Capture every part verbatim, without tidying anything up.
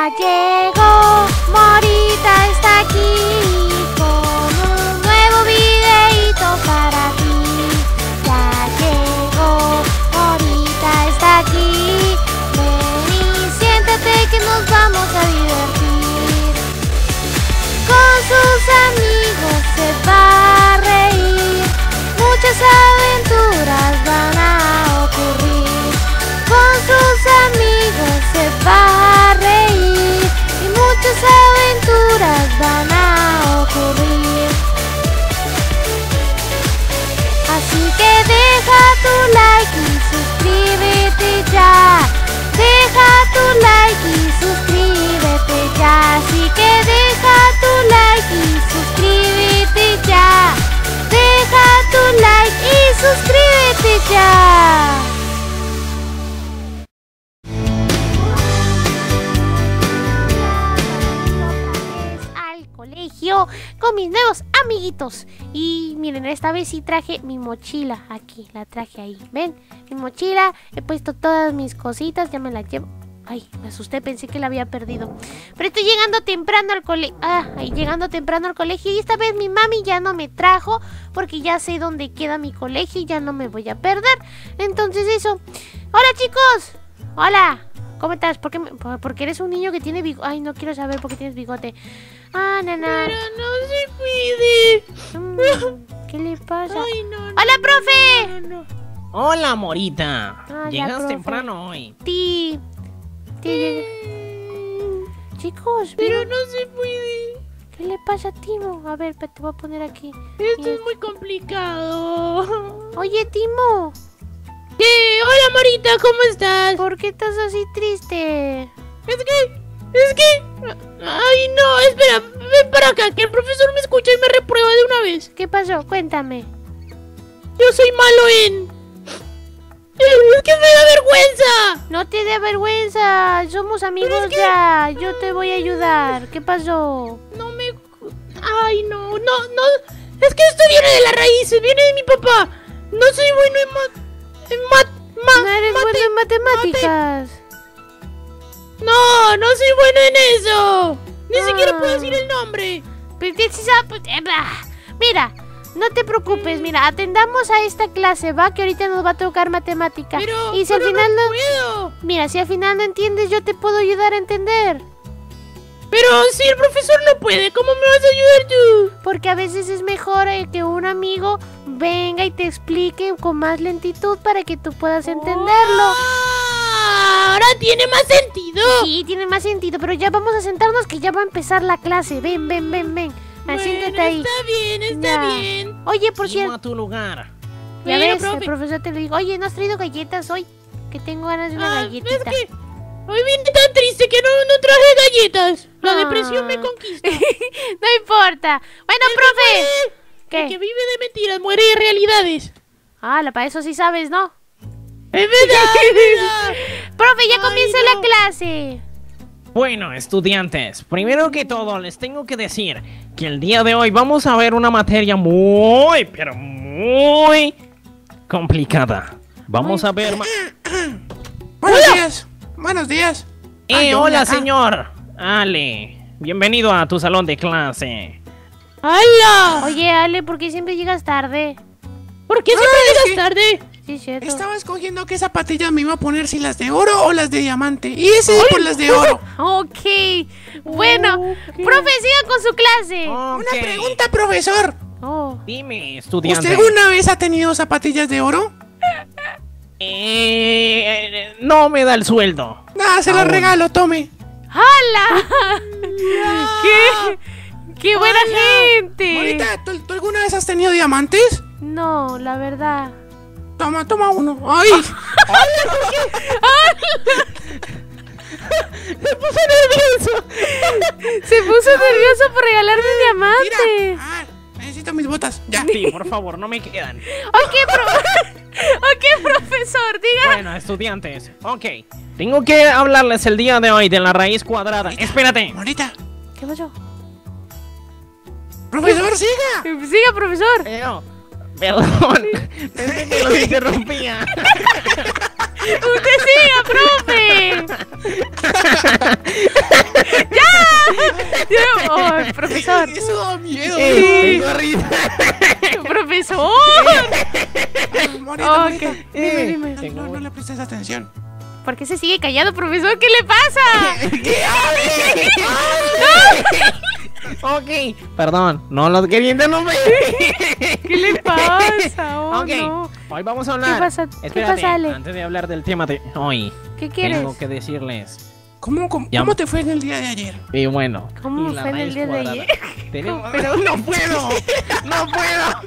llegó, Morita está aquí con un nuevo videito para ti. Ya llegó, Morita está aquí. Ven y siéntate que nos vamos a divertir. Con sus amigos se va a reír. Muchas aventuras van a ocurrir. Con sus amigos se va a reír y muchas aventuras van a ocurrir. Así que deja tu like y suscríbete ya. Deja tu like y suscríbete ya. Así que deja tu like y suscríbete ya. Deja tu like y suscríbete ya. Con mis nuevos amiguitos. Y miren, esta vez sí traje mi mochila. Aquí, la traje ahí. ¿Ven? Mi mochila, he puesto todas mis cositas. Ya me la llevo. Ay, me asusté, pensé que la había perdido. Pero estoy llegando temprano al colegio. Ah, ahí llegando temprano al colegio. Y esta vez mi mami ya no me trajo, porque ya sé dónde queda mi colegio y ya no me voy a perder. Entonces eso. Hola, chicos. Hola. ¿Cómo estás? ¿Por qué, me, porque eres un niño que tiene bigote? Ay, no quiero saber por qué tienes bigote. Ah, nana. Pero no se puede. Mm, ¿Qué le pasa? Ay, no, no, ¡Hola, no, profe! No, no, no. Hola, Morita. Ah, Llegas ya, temprano hoy. Ti. Ti. Mm, Chicos, pero ¿ven? no se puede. ¿Qué le pasa a Timo? A ver, te voy a poner aquí. Esto Mira. es muy complicado. Oye, Timo. ¿Qué? Hola, Morita, ¿cómo estás? ¿Por qué estás así triste? Es que... Es que... Ay, no, espera, ven para acá, que el profesor me escucha y me reprueba de una vez. ¿Qué pasó? Cuéntame. Yo soy malo en... Es que me da vergüenza. No te dé vergüenza. Somos amigos es que... ya. Yo te voy a ayudar. ¿Qué pasó? No me... Ay, no, no, no... Es que esto viene de las raíces, viene de mi papá. No soy bueno en mat... En mat... Ma... No eres mate... bueno en matemáticas. Mate... No, no soy bueno en eso. Ni Ah. siquiera puedo decir el nombre. Mira, no te preocupes. Mira, atendamos a esta clase, ¿va? Que ahorita nos va a tocar matemática. Pero, y si al pero final no no... puedo. Mira, si al final no entiendes, yo te puedo ayudar a entender. Pero si el profesor no puede, ¿cómo me vas a ayudar tú? Porque a veces es mejor eh, que un amigo venga y te explique con más lentitud para que tú puedas entenderlo. Ah, ahora tiene más sentido. Sí, tiene más sentido, pero ya vamos a sentarnos que ya va a empezar la clase. Ven, ven, ven, ven. Ah, Bueno, siéntate ahí. está bien, está Ya. bien. Oye, por Timo, cierto, a tu lugar. ya Bueno, ves, profe. el profesor te lo dijo. Oye, ¿no has traído galletas hoy? Que tengo ganas de una Ah, galletita. es que hoy vine tan triste que no, no traje galletas. La Ah. depresión me conquista. No importa. Bueno, El profe. que- El que ¿Qué? vive de mentiras muere de realidades. Ah, para eso sí sabes, ¿no? Es verdad, es verdad. Profe, ya Ay, comienza no. la clase. Bueno, estudiantes, primero que todo les tengo que decir que el día de hoy vamos a ver una materia muy, pero muy complicada. Vamos a ver... ma- Buenos días, buenos días. Eh, Ah, yo hola, acá. señor. Ale, bienvenido a tu salón de clase. ¡Hala! Oye, Ale, ¿por qué siempre llegas tarde? ¿Por qué siempre Ah, es llegas que- tarde? Sí, es cierto. Estaba escogiendo qué zapatillas me iba a poner, si las de oro o las de diamante. Y ese por las de oro. Ok. Bueno, Ok. profe, siga con su clase. Ok, Una pregunta, profesor. Oh. dime, estudiante. ¿Usted alguna vez ha tenido zapatillas de oro? Eh, no me da el sueldo. Nada, se las Aún. regalo, tome. ¡Hala! ¡Qué, qué buena gente! Bonita, ¿tú, tú alguna vez has tenido diamantes? No, la verdad. Toma, toma uno. Ay, Se puso nervioso. Se puso nervioso por regalarme un diamante. mira. Ah, necesito mis botas. Ya. Sí, por favor, no me quedan. Ok, pro- ok, profesor, diga. Bueno, estudiantes, ok. Tengo que hablarles el día de hoy de la raíz cuadrada. Espérate. Bonita. ¿Qué pasó? Profesor, siga. Siga, profesor. Eh, no, perdón. Pensé que los interrumpía. Usted siga, profe. Ay, profesor. Eso da miedo. Eh, tengo risa. Profesor. Ay, Morita, Oh, Morita. ¿qué? Dime, dime. No, no, no le prestes atención. ¿Por qué se sigue callado, profesor? ¿Qué le pasa? ¿Qué Ok, perdón, no lo quería interrumpir. ¿Qué le pasa? Oh, Ok, no. hoy vamos a hablar. ¿Qué pasa? ¿Qué Espérate, pasa, Ale? antes de hablar del tema de hoy, ¿Qué quieres? tengo que decirles. ¿Cómo, cómo, Ya. ¿Cómo te fue en el día de ayer? Y bueno, ¿Cómo y la fue en el raíz día de cuadrada. ayer? Tenemos... Pero- no puedo, no puedo.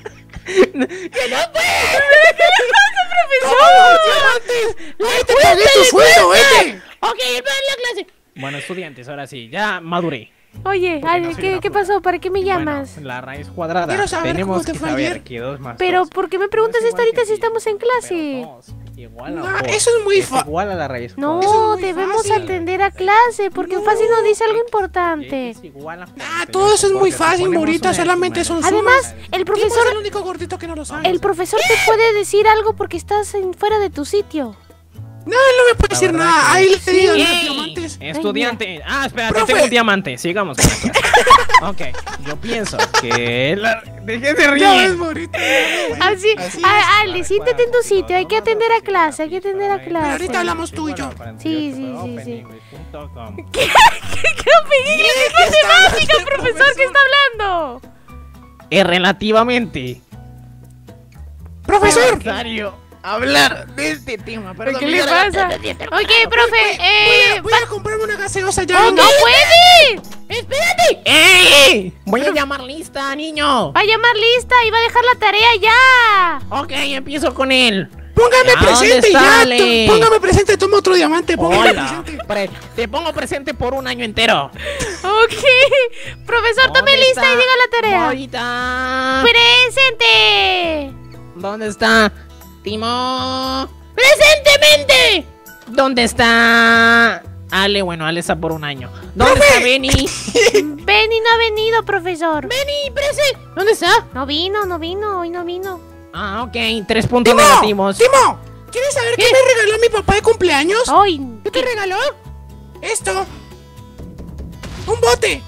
¡Ay, te pagué tu sueldo, vete! Ok, el plan de la clase. Bueno, estudiantes, ahora sí, ya maduré. Oye, Porque Ale, no soy ¿qué, una ¿qué fruta. pasó? ¿Para qué me llamas? Bueno, la raíz cuadrada. Quiero saber Tenemos cómo te que fue saber ayer. que dos más Pero, dos ¿por qué me preguntas no es esto igual ahorita que si estamos en cinco, clase? pero dos es igual a No, dos. eso es muy Es fa- igual a la raíz No, cuadrada. Eso es muy debemos fácil. atender a clase, porque fácil no dice algo importante. Es igual a cuatro, Ah, pero todo eso es muy porque fácil, ponemos Morita. una Solamente décima, son ¿no? Además, sumas. el Timo es profesor, el único gordito que no lo sabe. el profesor te puede decir algo porque estás en- fuera de tu sitio. No, él no me puede La decir verdad nada. que- Ahí le digo ¡Ey! los diamantes. Estudiante. Ah, espérate, Profe. tengo un diamante. Sigamos con esto. Ok, yo pienso que la... ¿De qué se Ya ves, ríen? Morita. Así, Así ah, Ale, siéntate en tu sitio, hay que atender a clase, hay que atender a Pero clase. ahorita hablamos tú y yo. Sí, sí, sí, sí. ¿Qué? ¿Qué opinión es matemática, profesor? ¿Qué está hablando? Es relativamente Profesor. necesario hablar de este tema. Pero ¿Qué le pasa? Ok, profe, eh... Voy a comprarme una gaseosa ya. ¡Oh, no puede! ¡Espérate! ¡Ey! Voy a llamar lista, niño. Va a llamar lista y va a dejar la tarea ya. Ok, empiezo con él. Póngame ¿A dónde presente está, ya. Ale? tú- Póngame presente, toma otro diamante. Póngame Hola. presente. Pre- te pongo presente por un año entero. Ok. Profesor, tome ¿Dónde lista está? y diga la tarea. Morita. ¡Presente! ¿Dónde está? Timo. ¡Presentemente! ¿Dónde está? Ale, bueno, Ale está por un año. ¿Dónde está Benny? Benny no ha venido, profesor. Benny, prese. ¿Dónde está? No vino, no vino, hoy no vino. Ah, ok, tres puntos Timo, negativos. Timo, ¿quieres saber qué me regaló mi papá de cumpleaños? Hoy. ¿Qué te regaló? Esto. Un bote.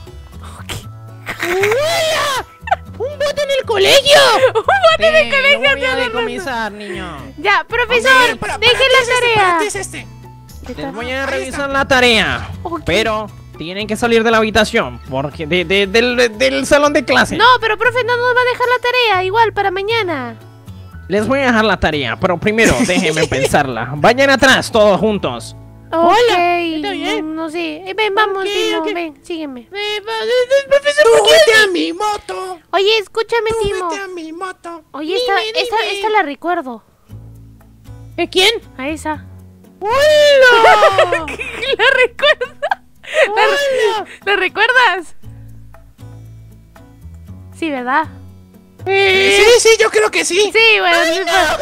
¡Hola! ¡Un bote en el colegio! bote de colegio! Lo voy a decomisar, niño. Ya, profesor, Ok, para- para deje ti la es este, tarea. para ti es este. Les voy a Ahí revisar está. la tarea. Ok. Pero tienen que salir de la habitación. Porque de, de- del, del salón de clase. No, pero profe, no nos va a dejar la tarea, igual para mañana. Les voy a dejar la tarea. Pero primero déjenme pensarla. Vayan atrás, todos juntos. Ok, ¿está bien? no, no sé. Eh, ven, vamos, Ok, Timo, ok. ven, sígueme. Eh, va- eh, eh, profesor, Tú ¿por qué? vete a mi moto. Oye, escúchame, Tú Timo. vete a mi moto. Oye, esta, Dime, esta, dime. esta la recuerdo. ¿Eh, quién? A esa. ¡Hola! ¿La recuerdo? ¡Hola! ¿La recuerdas? Sí, ¿verdad? Eh, Sí, sí, yo creo que sí. Sí, bueno. no importa.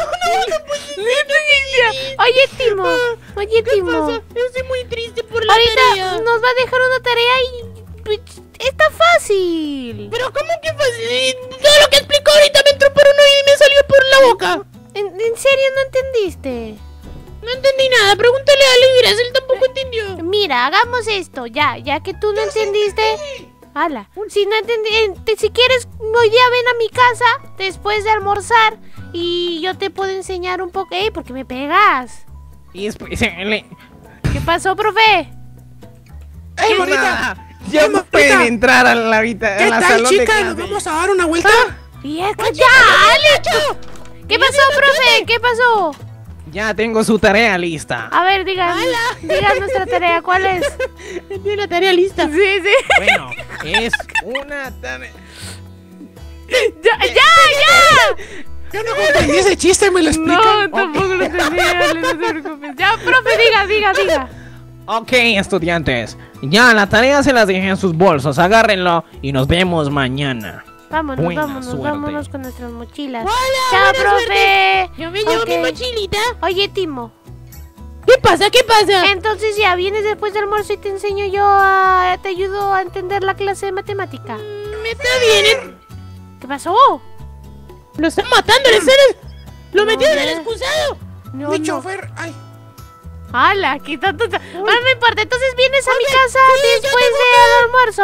Oye, Timo. Oye, ¿Qué Timo. pasa? Yo estoy muy triste por la Ahorita tarea. nos va a dejar una tarea y... pues, está fácil. Pero ¿cómo que fácil? Todo lo que explicó ahorita me entró por un oído y me salió por la boca. ¿En, en serio no entendiste? No entendí nada. Pregúntale a Ale Viras, él tampoco entendió. Mira, hagamos esto, ya, ya que tú no entendiste. Hala, si no entendí, eh, te- si quieres, hoy día ven a mi casa después de almorzar y yo te puedo enseñar un poco. ¡Ey! ¿Por qué me pegas? Y después... le- ¿Qué pasó, profe? ¡Ey, Morita! Nada, Ya no Morita. pueden entrar a la habitación. ¿Qué a la tal, salón de chica? clase. ¿Nos vamos a dar una vuelta? Y es que- ¡Ya, Ale! ¿Qué pasó, profe? ¿Qué pasó? Ya tengo su tarea lista. A ver, digan, digan nuestra tarea, ¿cuál es? Tiene la tarea lista. Sí, sí. Bueno, es una tarea... ¡Ya, ya, ya! Yo no comprendí ese chiste, ¿me lo explican? No, tampoco lo entendí, Ale, no te preocupes. Ya, profe, diga, diga, diga. Ok, estudiantes. Ya, la tarea se las dejé en sus bolsos. Agárrenlo y nos vemos mañana. Vámonos, Buena vámonos, suerte. vámonos con nuestras mochilas. Hola, ¡Chao, buena profe! Yo me llevo Ok. mi mochilita. Oye, Timo, ¿Qué pasa? ¿Qué pasa? entonces ya vienes después del almuerzo y te enseño yo a... te ayudo a entender la clase de matemática. Me está bien. ¿eh? ¿Qué pasó? Lo están matando, ¿le están? Lo No, metieron en el no. excusado. No, Mi no. chofer, ay. ¡Hala! ¿Qué tanto? ta- Bueno, no importa, entonces vienes a mi casa después del almuerzo.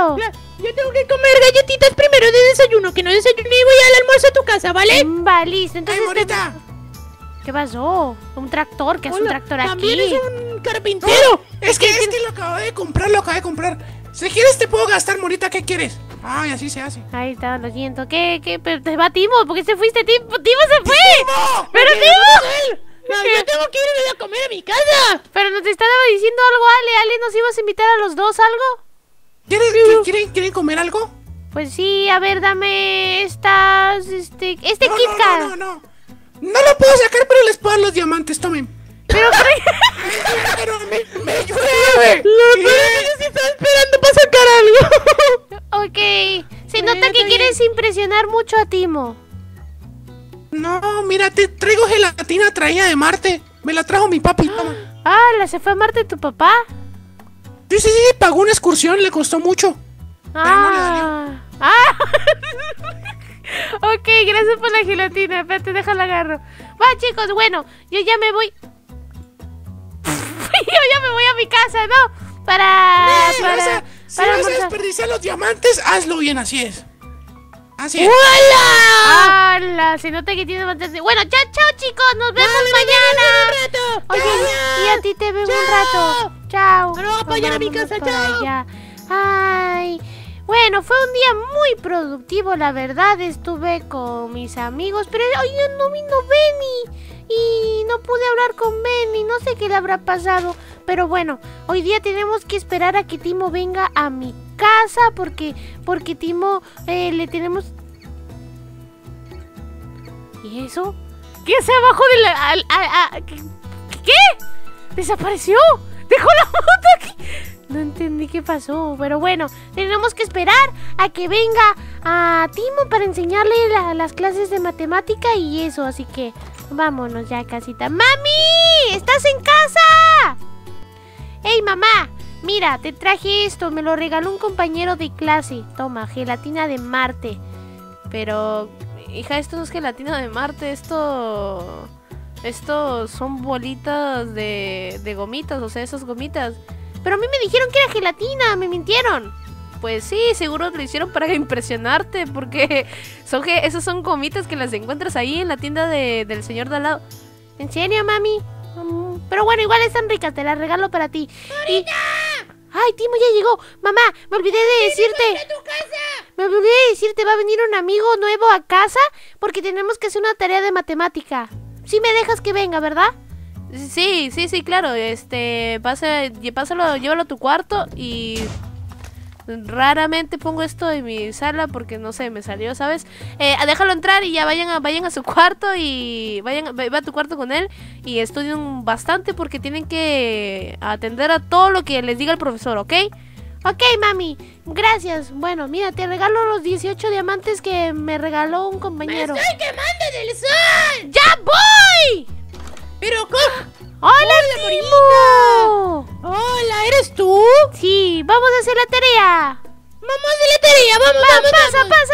Claro. Claro, yo tengo que comer galletitas primero de desayuno, que no desayuné y voy al almuerzo a tu casa, ¿vale? Mm, Va, listo. ¡Ey, Entonces, te- Morita! ¿qué pasó? Un tractor, ¿qué es un Hola, tractor también aquí? es un carpintero. Es que, es que lo acabo de comprar, lo acabo de comprar. Si quieres te puedo gastar, Morita, ¿qué quieres? Ay, así se hace. Ahí está, lo siento. ¿Qué, qué? Pero te va Timo, ¿por qué se fuiste, Timo? ¡Timo se fue! ¡Timo! ¡Pero ¿Qué? Timo! No, yo tengo que ir a comer a mi casa. Pero nos estaba diciendo algo, Ale. Ale, ¿nos ibas a invitar a los dos algo? ¿Quieres, ¿quieren, quieren, ¿Quieren comer algo? Pues sí, a ver, dame estas, este, este No, Kit no, Kat. no, no, no. No lo puedo sacar, pero les puedo dar los diamantes, tomen. Pero, Pero me, me llueve. Yo sí estaba esperando para sacar algo. ok, se Bueno, nota que está quieres impresionar mucho a Timo. No, mira, te traigo gelatina traída de Marte. Me la trajo mi papi, toma. Ah, ¿la se fue a Marte tu papá? Sí, sí, sí, pagó una excursión, le costó mucho. no le Ah, ah. Ok, gracias por la gelatina. Espérate, déjala agarro. Va, chicos, bueno, yo ya me voy. Yo ya me voy a mi casa, ¿no? Para. Eh, para, vas a- si para vas a almorzar. desperdiciar los diamantes, hazlo bien, así es. Así es. ¡Hola! ¡Hala! Se nota que tiene bastante. Bueno, chao, chao, chicos. Nos vemos mañana. Oye, y a ti te veo un rato. Chao. Me voy a apoyar a mi Vámonos casa, para chao. allá. Ay. Bueno, fue un día muy productivo, la verdad. Estuve con mis amigos, pero hoy no vino Benny. Y no pude hablar con Benny. No sé qué le habrá pasado. Pero bueno, hoy día tenemos que esperar a que Timo venga a mi casa. Porque, porque Timo eh, le tenemos... ¿Y eso? ¿Qué hace abajo de la... al- a- a- ¿qué? ¿Qué? ¿Desapareció? ¿Dejó la moto aquí? No entendí qué pasó, pero bueno, tenemos que esperar a que venga a Timo para enseñarle la- las clases de matemática y eso, así que vámonos ya, casita. ¡Mami! ¿Estás en casa? ¡Ey, mamá! Mira, te traje esto, me lo regaló un compañero de clase. Toma, gelatina de Marte. Pero, hija, esto no es gelatina de Marte, esto... Esto son bolitas de, de gomitas, o sea, esas gomitas. Pero a mí me dijeron que era gelatina, me mintieron. Pues sí, seguro lo hicieron para impresionarte, porque son ge- esas son gomitas que las encuentras ahí en la tienda de, del señor de al lado. ¿En serio, mami? Mm, pero bueno, igual están ricas, te las regalo para ti. Y... ¡Ay, Timo ya llegó! Mamá, me olvidé de decirte. Me olvidé de decirte, va a venir un amigo nuevo a casa porque tenemos que hacer una tarea de matemática. Sí me dejas que venga, ¿verdad? Sí, sí, sí, claro, este, pasa, lle- pásalo, llévalo a tu cuarto y raramente pongo esto en mi sala porque no sé, me salió, ¿sabes? Eh, déjalo entrar y ya vayan a, vayan a su cuarto y vayan, ve ve a tu cuarto con él y estudien bastante porque tienen que atender a todo lo que les diga el profesor, ¿ok? Ok, mami, gracias. Bueno, mira, te regalo los dieciocho diamantes que me regaló un compañero. ¡Me estoy quemando del sol! ¡Ya voy! Pero, ¿cómo? ¡Hola, Timo! Hola, ¿eres tú? Sí, vamos a hacer la tarea. Vamos a la tarea, vamos, Va, vamos, pasa, vamos.